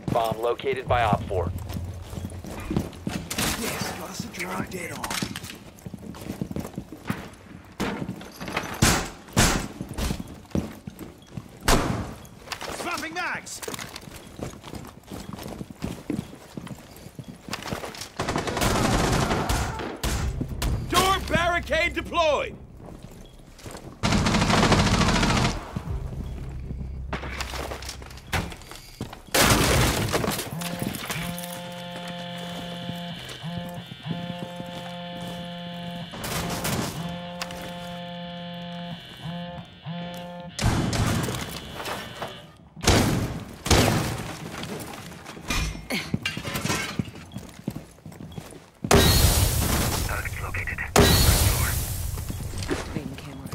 Bomb located by Op 4. Yes, got us a drone dead on. Swapping mags! Door barricade deployed! Activating camera.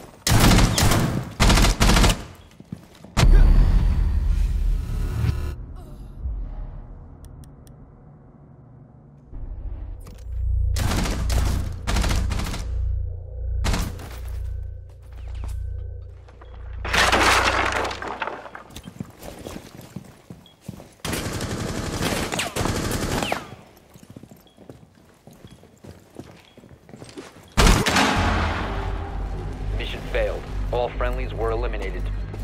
Mission failed. All friendlies were eliminated.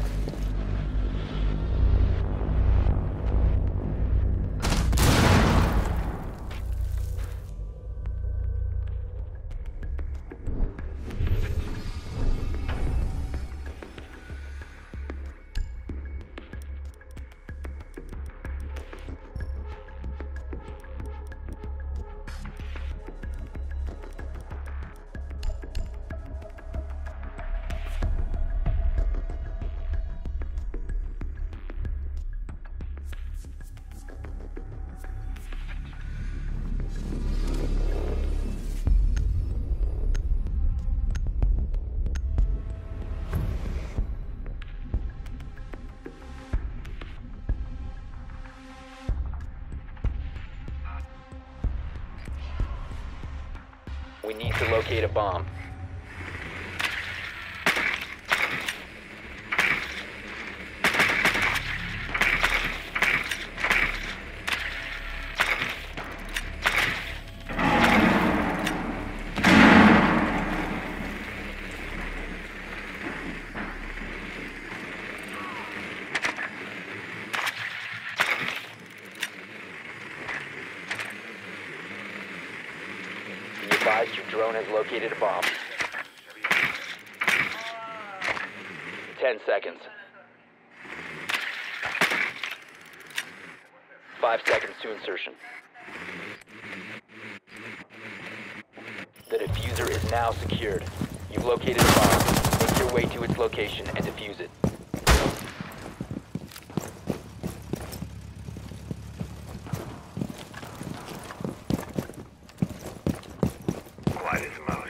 We need to locate a bomb. Be advised your drone has located a bomb. 10 seconds. 5 seconds to insertion. The diffuser is now secured. You've located a bomb. Make your way to its location and defuse it. Quiet as a mouse.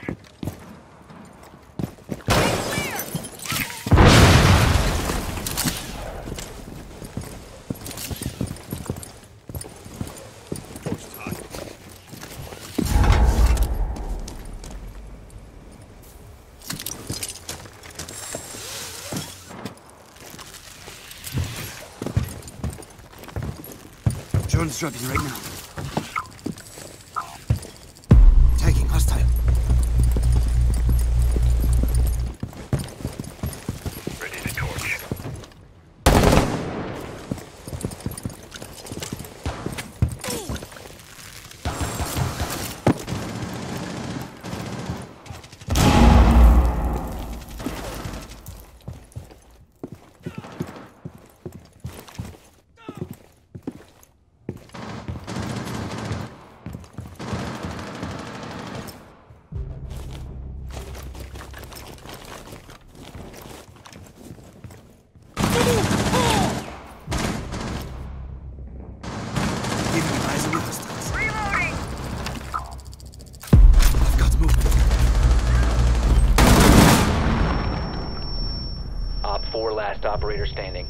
Drone's dropping right now. Tagging hostile. Ready to torch. Giving you eyes on the hostiles. Reloading! I've got movement. Op 4 last operator standing.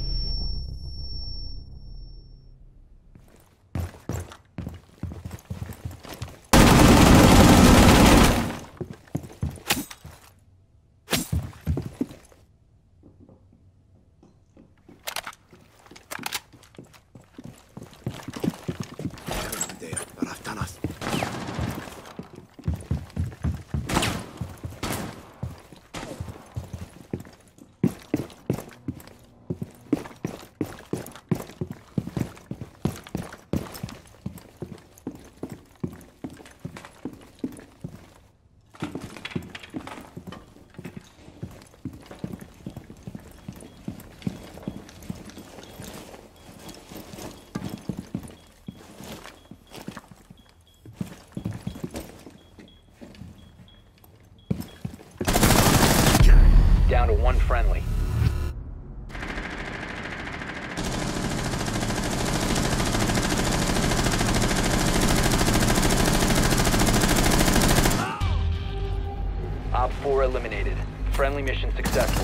Friendly mission successful.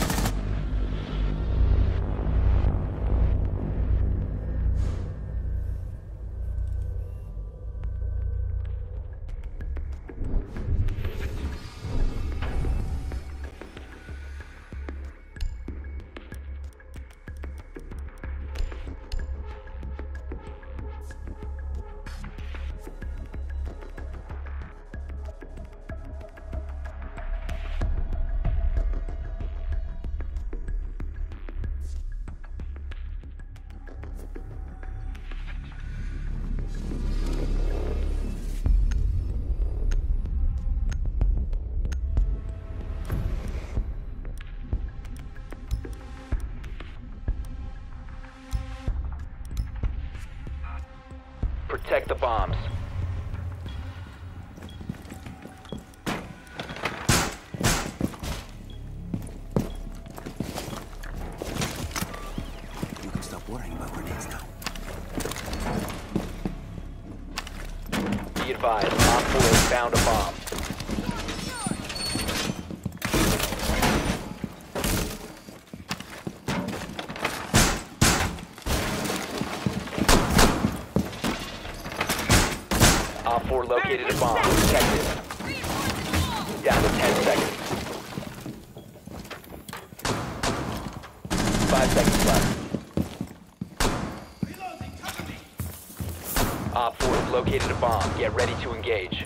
Protect the bombs. You can stop worrying about grenades now. Be advised, Op 4 has found a bomb. Op 4 located a bomb. Protect it. Down to 10 seconds. 5 seconds left. Op 4 has located a bomb. Get ready to engage.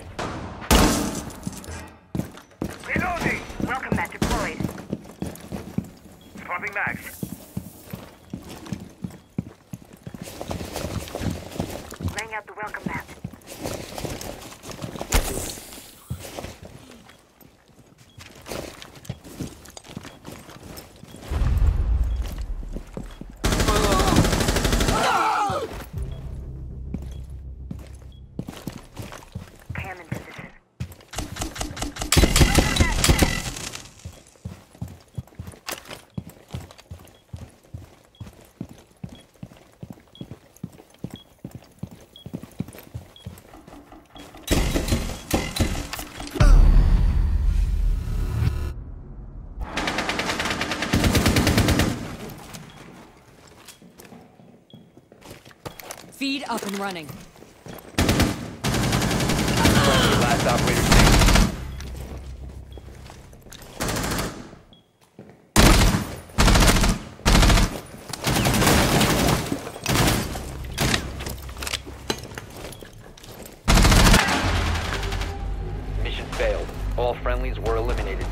Reloading! Welcome mat deployed. Swapping mags. Laying out the welcome mat. Cam in position. Feed up and running. Last operator standing. Mission failed. All friendlies were eliminated.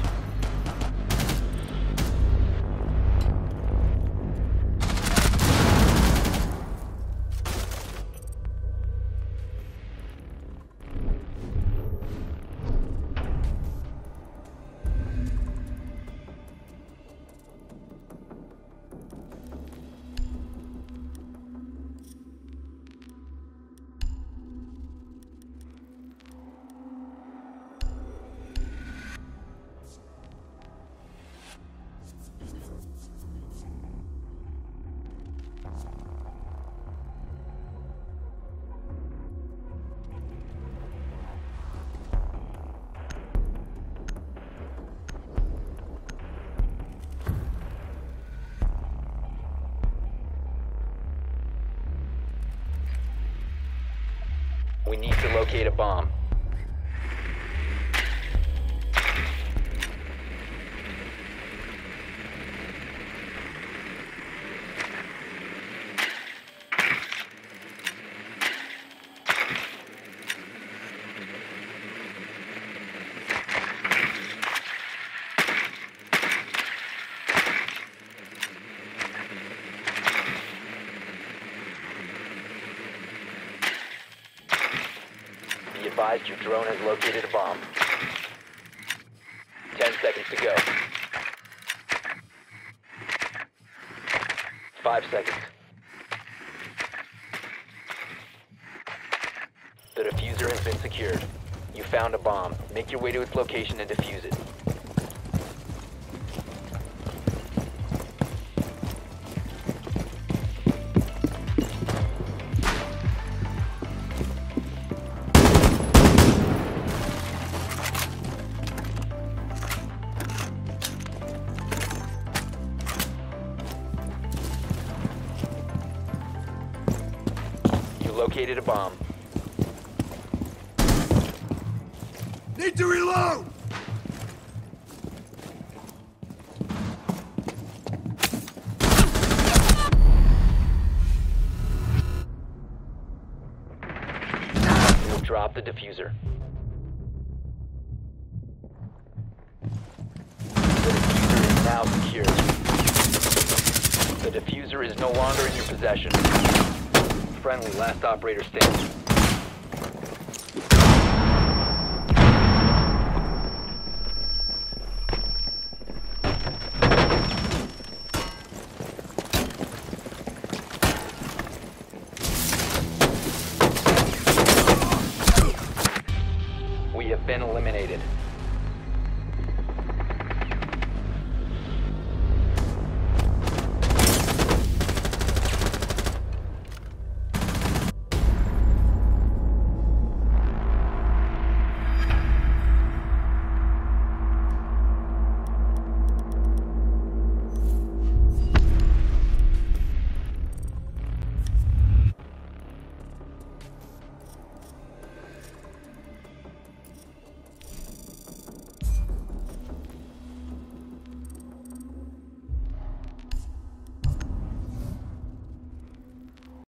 We need to locate a bomb. Be advised your drone has located a bomb. 10 seconds to go. 5 seconds. The diffuser has been secured. You found a bomb. Make your way to its location and defuse it. located a bomb. Need to reload! You will drop the diffuser. The diffuser is now secured. The diffuser is no longer in your possession. Friendly, last operator standing.